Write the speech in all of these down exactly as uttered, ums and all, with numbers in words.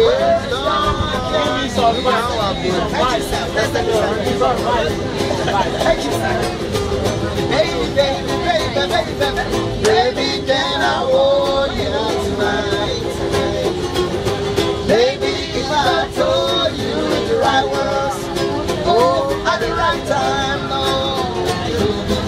Baby, baby, baby, baby, baby, baby, can I hold you tonight? Baby, if I told you the right words, oh, at the right time, no, you'll be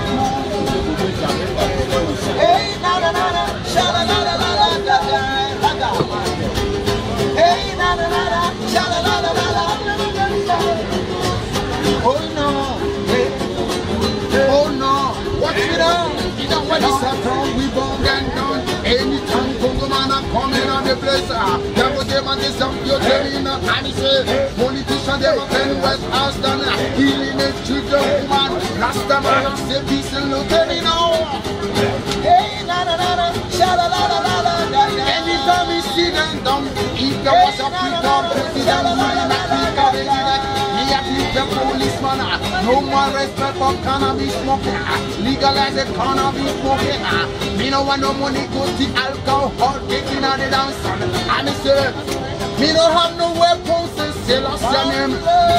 mine. Hey, na na na na, sha la la la la la la la la. Hey, na na na na, sha la la la la la la la. Oh no, hey, oh no, watch me now. You know what is happening? We born and done. Anytime Congo man are coming on the place, there was them and this up your telling and he say, politician them up in West House done, healing the children, woman, Rasta man, say peace and look at me now. Hey, na na na na, sha la la la la la la. Anytime he see them down, if there was a freedom, president, man, and a speaker, he a the policeman, no more respect for cannabis smoking, legalize the cannabis smoking. Me no want no money go to alcohol, getting out the dance. And me say, me no have no weapons to sell us your name.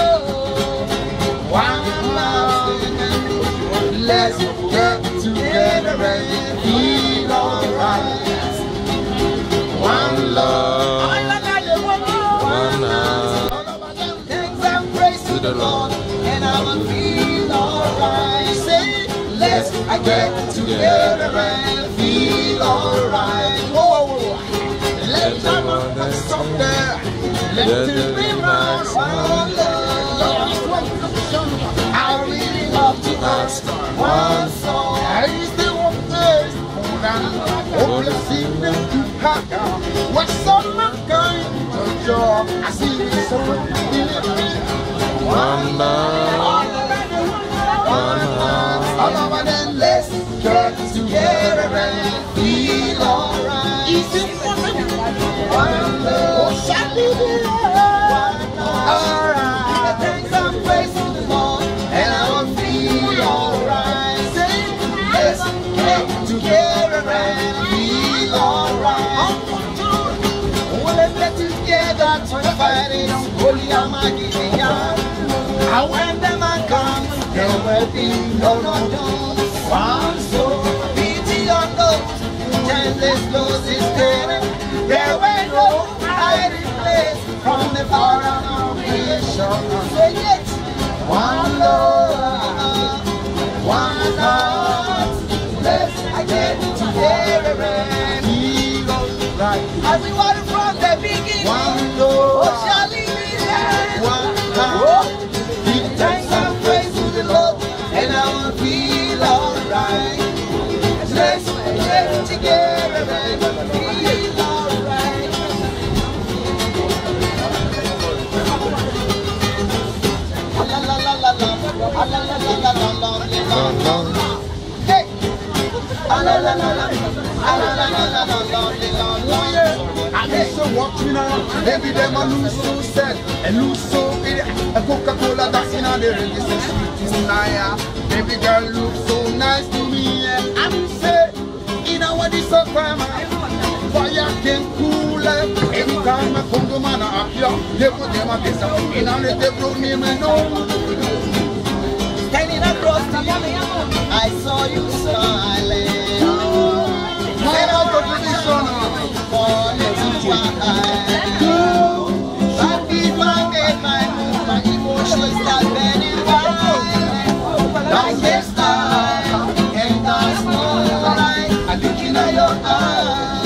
One love, let's get together and feel alright. One love, one love. To the Lord, and I will feel alright. Say, let's get together and feel alright. Whoa, whoa, whoa. Let the love stop there. Let it be my one love. I really love to ask one song. I used to walk this more than all the secrets to pack out. What's on my kind of job? I see this so one love, one love. All over then, let's get together and feel alright. Easy one love, oh, shall we be one love? Alright, thanks and praise to the Lord, and I will feel alright. Say, let's get together and feel alright. Oh, let's get together to fight it. Holy Amagiri. And when the man comes, there will be no no no. One soul, pity on those gentleness goes his dead. There will no hiding place from the far of creation. Say it. One love, one love. Let's get together and feel alright. As we were from the beginning, one love. Oh, shall we be there? One love. Thanks and praise to the Lord, and I will feel alright. Let's get together and feel alright. La la la la la, la la la la la la la. Hey, la la la la, la la la la la la. I miss so watching now. Maybe them a lose so sad and lose so idiot. A Coca-Cola that's in a there is a sweet desire. Baby girl looks so nice to me. I will say, you know what is so crime? Fire can cool. Anytime I come to man up here, they put them a piece of me and let them blow me and know. Standing across the yummy, I saw you smiling. Get out of the sun for little while. But if I get my mood, my emotions start burning wild. Like a star, and there's no light. I'm looking at your eyes.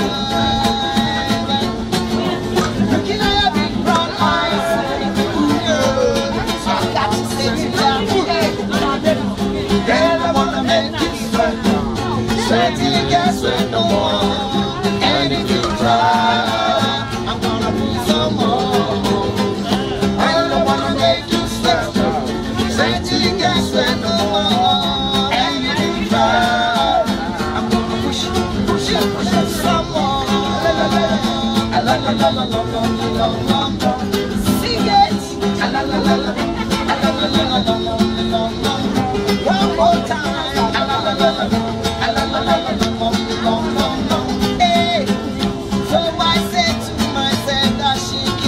Looking at your big brown eyes. Ooh, girl, so I got to say to you. Girl, I wanna make you sweat. Sweat till you can't sweat no more. And if you try, I'm gonna put some more. I don't wanna make you sweat. Sweat till you can't sweat no more. And if you try, I'm gonna push it, push it, push it some more. La la la la la la la la la la. Sing it. La la la la la la la la la la la. One more time. La la la la la. Hey, so I said to myself that she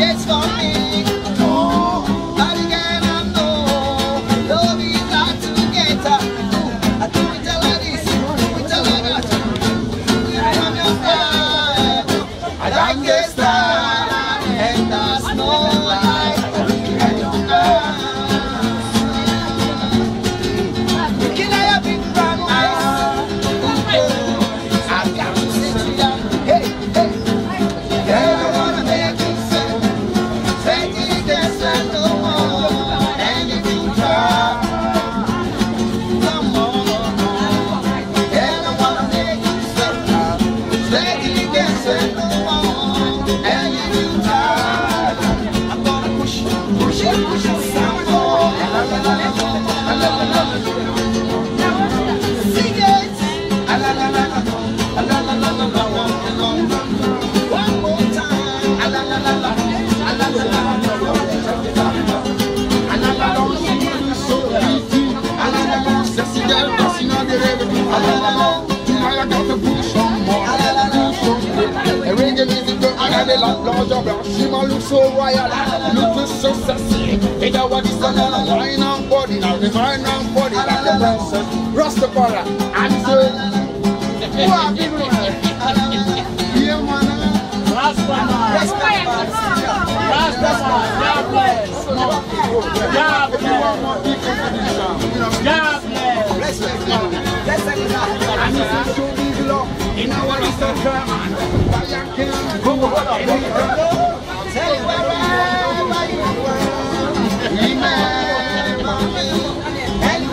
girl dancing on the river. Tonight I got to push some more. Do something. A reggae music don't I the large of she might look so royal, look so sexy. Hey, that what is the line on body now, the mind on body like the princess. Rastafari, and so who are people? Yeah, man. Rastafari, Rastafari, Rastafari. God bless. God bless. God bless. Bless everybody. And this is so big love. You know what is so common? Go on. Tell you wherever you are. Remember me. And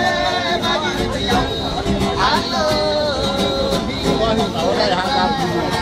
wherever you are. I love you.